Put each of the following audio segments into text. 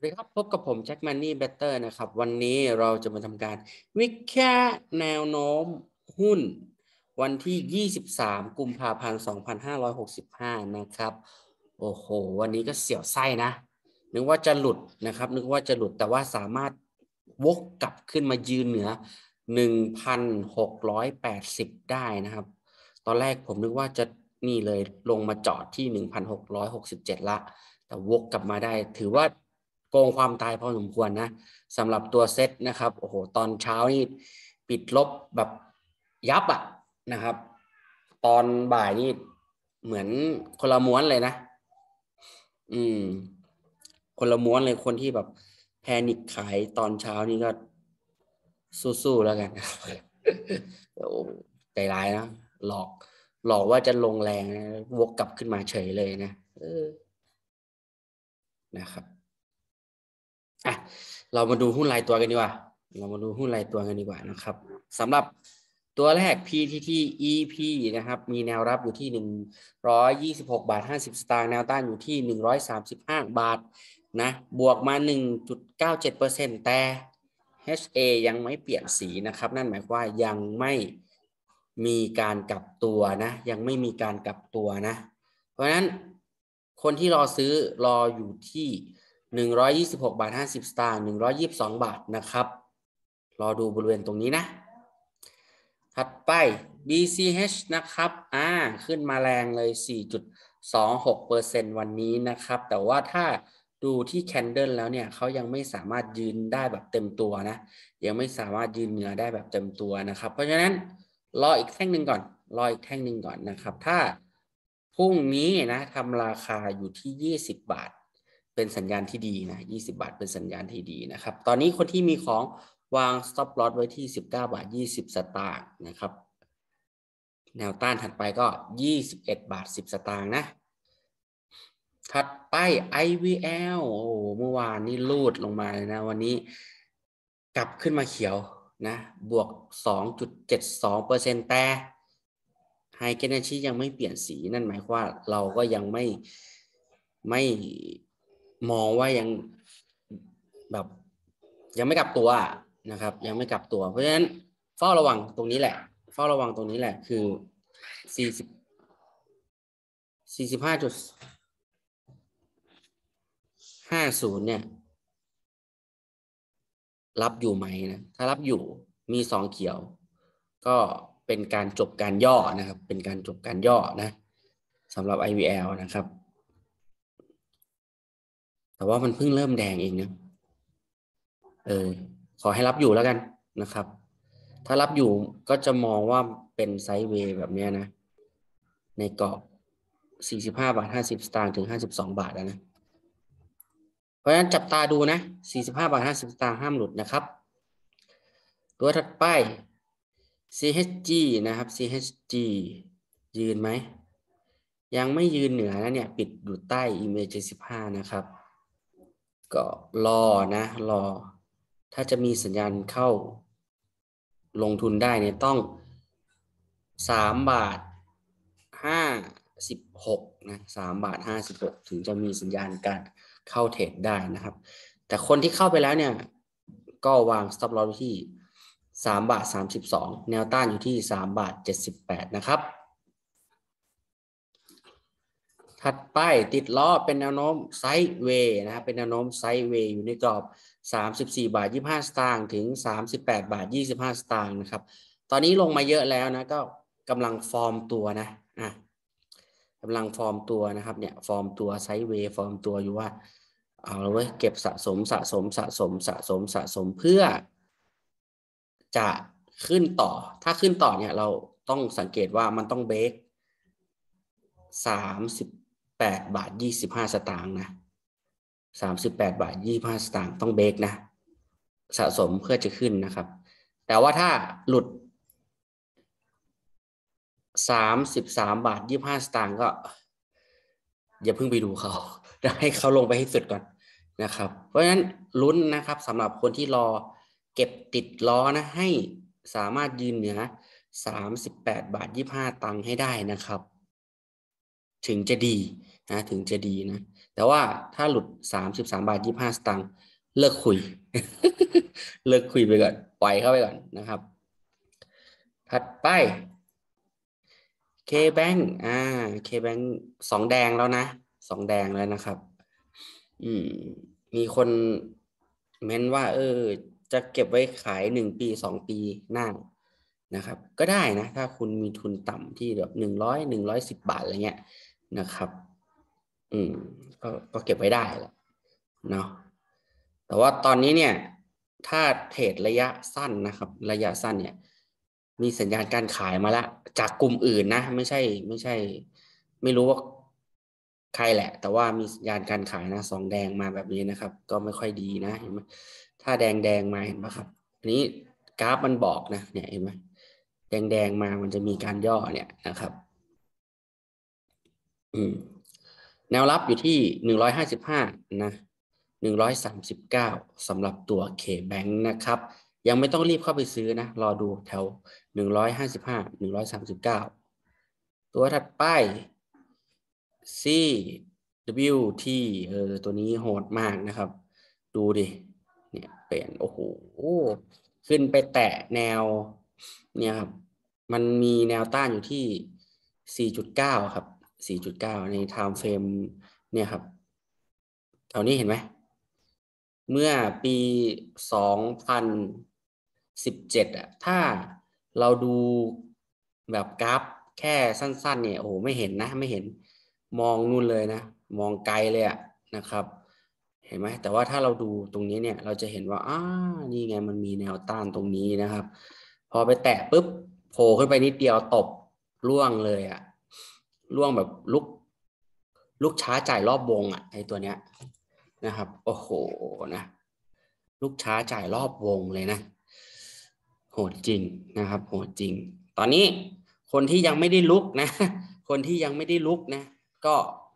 สวัสดีครับพบกับผมแจ็คมันนี่เบเตอร์นะครับวันนี้เราจะมาทำการวิเคราะห์แนวโน้มหุ้นวันที่23กุมภาพันธ์2565นะครับโอ้โหวันนี้ก็เสียวไส้นะนึกว่าจะหลุดนะครับนึกว่าจะหลุดแต่ว่าสามารถวกกลับขึ้นมายืนเหนือ1,680ได้นะครับตอนแรกผมนึกว่าจะนี่เลยลงมาจอดที่1,667ละแต่วกกลับมาได้ถือว่าโกงความตายพอสมควรนะสำหรับตัวเซตนะครับโอ้โหตอนเช้านี่ปิดลบแบบยับอ่ะนะครับตอนบ่ายนี่เหมือนคนละม้วนเลยนะคนละม้วนเลยคนที่แบบแพนิคขายตอนเช้านี่ก็สู้ๆแล้วกันโอ้ใจร้ายนะหลอกว่าจะลงแรงนะวกกลับขึ้นมาเฉยเลยนะนะครับอ่ะเรามาดูหุ้นรายตัวกันดีกว่านะครับสำหรับตัวแรก PTTEP นะครับมีแนวรับอยู่ที่126.50 บาทแนวต้านอยู่ที่135 บาทนะบวกมา 1.97% แต่ HA ยังไม่เปลี่ยนสีนะครับนั่นหมายความว่ายังไม่มีการกลับตัวนะยังไม่มีการกลับตัวนะเพราะฉะนั้นคนที่รอซื้อรออยู่ที่126.50 122 บาทนะครับรอดูบริเวณตรงนี้นะถัดไป BCH นะครับขึ้นมาแรงเลย 4.26% วันนี้นะครับแต่ว่าถ้าดูที่แคนเดิลแล้วเนี่ยเขายังไม่สามารถยืนได้แบบเต็มตัวนะยังไม่สามารถยืนเหนือได้แบบเต็มตัวนะครับเพราะฉะนั้นรออีกแท่งหนึ่งก่อนนะครับถ้าพรุ่งนี้นะทำราคาอยู่ที่20 บาทเป็นสัญญาณที่ดีนะ20 บาทเป็นสัญญาณที่ดีนะครับตอนนี้คนที่มีของวาง stop loss ไว้ที่19.20 บาทนะครับแนวต้านถัดไปก็21.10 บาทนะถัดไป IVL โอ้เมื่อวานนี้ลูดลงมาเลยนะวันนี้กลับขึ้นมาเขียวนะบวก 2.72% แต่ไฮเกนชียังไม่เปลี่ยนสีนั่นหมายความว่าเราก็ยังไม่มองว่ายังแบบยังไม่กลับตัวนะครับยังไม่กลับตัวเพราะฉะนั้นเฝ้าระวังตรงนี้แหละคือ45.50เนี่ยรับอยู่ไหมนะถ้ารับอยู่มี2เขียวก็เป็นการจบการย่อนะครับเป็นการจบการย่อนะสำหรับ IVL นะครับแต่ว่ามันเพิ่งเริ่มแดงเองนะขอให้รับอยู่แล้วกันนะครับถ้ารับอยู่ก็จะมองว่าเป็นไซด์เวย์แบบนี้นะในกรอบ45.50 ถึง52 บาทแล้วนะเพราะฉะนั้นจับตาดูนะ45.50 ห้ามหลุดนะครับตัวถัดไป CHG นะครับ CHG ยืนไหมยังไม่ยืนเหนือนะเนี่ยปิดอยู่ใต้ Image 75นะครับก็รอถ้าจะมีสัญญาณเข้าลงทุนได้เนี่ยต้อง3.56 นะ3.56 ถึงจะมีสัญญาณการเข้าเทรดได้นะครับแต่คนที่เข้าไปแล้วเนี่ยก็วาง stop loss ที่3.32 แนวต้านอยู่ที่3.78 นะครับถัดไปติดล้อเป็นแนวโน้มไซด์เวย์นะครับเป็นแนวโน้มไซด์เวย์อยู่ในกรอบ34.25 ถึง38.25นะครับตอนนี้ลงมาเยอะแล้วนะก็กำลังฟอร์มตัวนะกำลังฟอร์มตัวนะครับเนี่ยฟอร์มตัวไซด์เวย์ฟอร์มตัวอยู่ว่าเอาละเว้ยเก็บสะสมเพื่อจะขึ้นต่อถ้าขึ้นต่อเนี่ยเราต้องสังเกตว่ามันต้องเบรก38.25 นะ38.25ต้องเบรกนะสะสมเพื่อจะขึ้นนะครับแต่ว่าถ้าหลุด33.25ก็อย่าเพิ่งไปดูเขาให้เขาลงไปให้สุดก่อนนะครับเพราะฉะนั้นลุ้นนะครับสำหรับคนที่รอเก็บติดล้อนะให้สามารถยืนเหนือ38.25ให้ได้นะครับถึงจะดีนะแต่ว่าถ้าหลุด33.25 สตางค์เลิกคุย เลิกคุยไปก่อนปล่อยเข้าไปก่อนนะครับถัดไป KBank KBank 2 แดงแล้วนะ2 แดงแล้วนะครับมีคนเม้นว่าจะเก็บไว้ขาย1 ปี2 ปีหน้านะครับก็ได้นะถ้าคุณมีทุนต่ำที่แบบ110 บาทอะไรเงี้ยนะครับก็เก็บไว้ได้แหละเนาะแต่ว่าตอนนี้เนี่ยถ้าเทรดระยะสั้นนะครับระยะสั้นเนี่ยมีสัญญาณการขายมาแล้วจากกลุ่มอื่นนะไม่ใช่ไม่รู้ว่าใครแหละแต่ว่ามีสัญญาณการขายนะ2 แดงมาแบบนี้นะครับก็ไม่ค่อยดีนะเห็นไหมถ้าแดงมาเห็นไหมครับอันนี้กราฟมันบอกนะเนี่ยเห็นไหมแดงมามันจะมีการย่อเนี่ยนะครับแนวรับอยู่ที่155นะ139สำหรับตัว KBank นะครับยังไม่ต้องรีบเข้าไปซื้อนะรอดูแถว155 139ตัวถัดไป CWT ตัวนี้โหดมากนะครับดูดิเนี่ยเปลี่ยนโอ้โหขึ้นไปแตะแนวเนี่ยครับมันมีแนวต้านอยู่ที่4.9ครับ4.9ใน time frame เนี่ยครับแถวนี้เห็นไหมเมื่อปี2017ถ้าเราดูแบบกราฟแค่สั้นๆเนี่ยโอ้โหไม่เห็นนะไม่เห็นมองนู่นเลยนะมองไกลเลยนะครับ เห็นไหมแต่ว่าถ้าเราดูตรงนี้เนี่ยเราจะเห็นว่านี่ไงมันมีแนวต้านตรงนี้นะครับพอไปแตะปุ๊บโผล่ขึ้นไปนิดเดียวตบร่วงเลยร่วงแบบลุกช้าจ่ายรอบวงไอ้ตัวเนี้ยนะครับโอ้โหนะลุกช้าจ่ายรอบวงเลยนะโหดจริงนะครับโหดจริงตอนนี้คนที่ยังไม่ได้ลุกนะคนที่ยังไม่ได้ลุกนะก็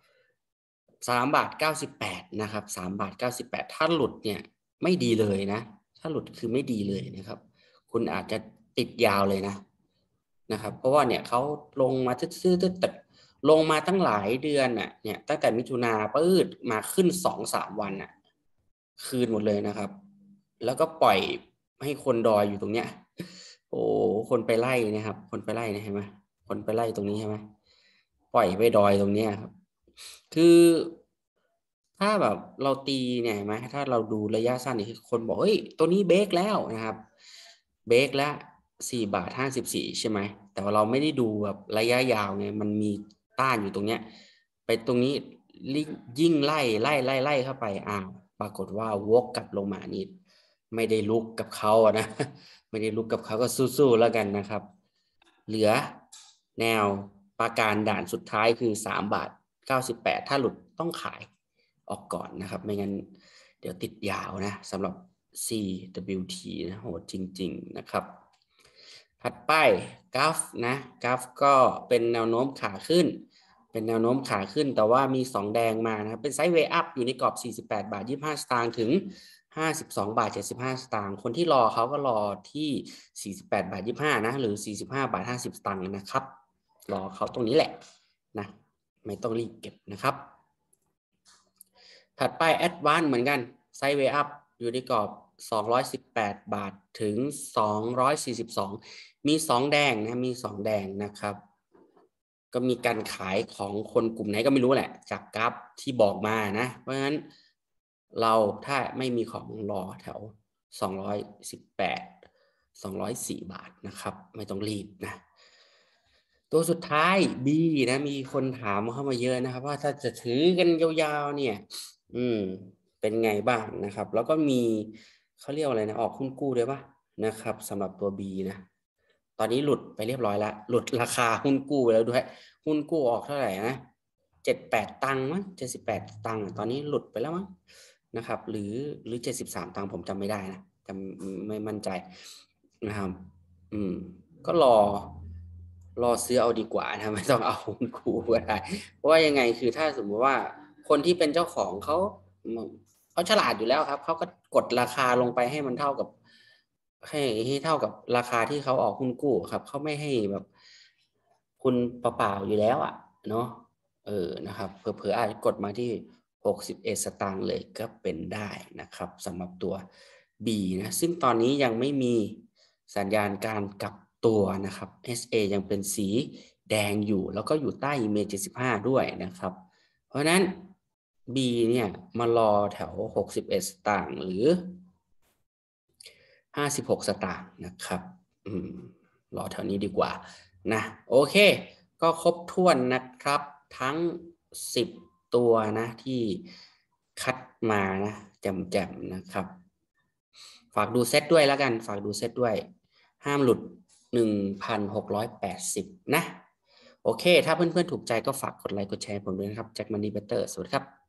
3.98 บาทนะครับ3.98 บาทถ้าหลุดเนี่ยไม่ดีเลยนะถ้าหลุดคือไม่ดีเลยนะครับคุณอาจจะติดยาวเลยนะครับเพราะว่าเนี่ยเขาลงมาซื่อๆแต่ลงมาตั้งหลายเดือนเนี่ยตั้งแต่มิถุนาปื้ดมาขึ้น2-3 วันคืนหมดเลยนะครับแล้วก็ปล่อยให้คนดอยอยู่ตรงเนี้ยโอ้คนไปไล่นะครับคนไปไล่นะเห็นไหมคนไปไล่ตรงนี้ใช่ไหมปล่อยไปดอยตรงเนี้ยครับคือถ้าแบบเราตีเนี่ยเห็นไหมถ้าเราดูระยะสั้นนี่คือคนบอกเฮ้ยตัวนี้เบรกแล้วนะครับเบรกแล้ว4.54 บาทใช่ไหมแต่ว่าเราไม่ได้ดูแบบระยะยาวไงมันมีต้านอยู่ตรงเนี้ยไปตรงนี้ยิ่งไล่เข้าไปปรากฏว่าวกกลับลงมานี่ไม่ได้ลุกกับเขานะไม่ได้ลุกกับเขาก็สู้ๆแล้วกันนะครับเหลือแนวปราการด่านสุดท้ายคือ3.98 บาทถ้าหลุดต้องขายออกก่อนนะครับไม่งั้นเดี๋ยวติดยาวนะสำหรับ CWT นะโหดจริงๆนะครับถัดไปกราฟนะกราฟก็เป็นแนวโน้มขาขึ้นเป็นแนวโน้มขาขึ้นแต่ว่ามี2 แดงมานะครับเป็นไซด์เวย์อัพอยู่ในกรอบ48.25 สตางค์ถึง52.75 สตางค์คนที่รอเขาก็รอที่48.25 นะหรือ45.50 สตางค์นะครับรอเขาตรงนี้แหละนะไม่ต้องรีบเก็บนะครับถัดไปแอดวานซ์เหมือนกันไซด์เวย์อัพอยู่ในกรอบ218 บาทถึง242มี2 แดงนะมี2 แดงนะครับก็มีการขายของคนกลุ่มไหนก็ไม่รู้แหละจากกราฟที่บอกมานะเพราะฉะนั้นเราถ้าไม่มีของรอแถว218 204 บาทนะครับไม่ต้องรีบนะตัวสุดท้าย B นะมีคนถามเข้ามาเยอะนะครับว่าถ้าจะถือกันยาวๆเนี่ยเป็นไงบ้างนะครับแล้วก็มีเขาเรียกอะไรนะออกหุ้นกู้ด้วยป่ะนะครับสำหรับตัว B นะตอนนี้หลุดไปเรียบร้อยแล้วหลุดราคาหุ้นกู้ไปแล้วด้วยหุ้นกู้ออกเท่าไหร่นะ78 ตังค์มั้ง78 ตังค์ตอนนี้หลุดไปแล้วมั้งนะครับหรือ73 ตังค์ผมจำไม่ได้นะจำไม่มั่นใจนะครับก็รอซื้อเอาดีกว่านะไม่ต้องเอาหุ้นกู้ก็ได้เพราะว่ายังไงคือถ้าสมมติว่าคนที่เป็นเจ้าของเขาฉลาดอยู่แล้วครับเขาก็กดราคาลงไปให้มันเท่ากับให้เท่ากับราคาที่เขาออกหุ้นกู้ครับเขาไม่ให้แบบคุณเปล่าๆอยู่แล้วเนาะนะครับเผลอๆอาจจะกดมาที่ 61 สตางค์เลยก็เป็นได้นะครับสำหรับตัว B นะซึ่งตอนนี้ยังไม่มีสัญญาณการกลับตัวนะครับ SA ยังเป็นสีแดงอยู่แล้วก็อยู่ใต้ EMA 75 ด้วยนะครับเพราะฉะนั้น B เนี่ยมารอแถว61 สตางค์หรือ56 สตางค์นะครับรอแถวนี้ดีกว่านะโอเคก็ครบถ้วนนะครับทั้ง10ตัวนะที่คัดมานะแจ่มๆนะครับฝากดูเซตด้วยแล้วกันฝากดูเซตด้วยห้ามหลุด 1,680 นะโอเคถ้าเพื่อนๆถูกใจก็ฝากกดไลค์กดแชร์ผมด้วยนะครับแจ็คมันนี่เบเตอร์สวัสดีครับ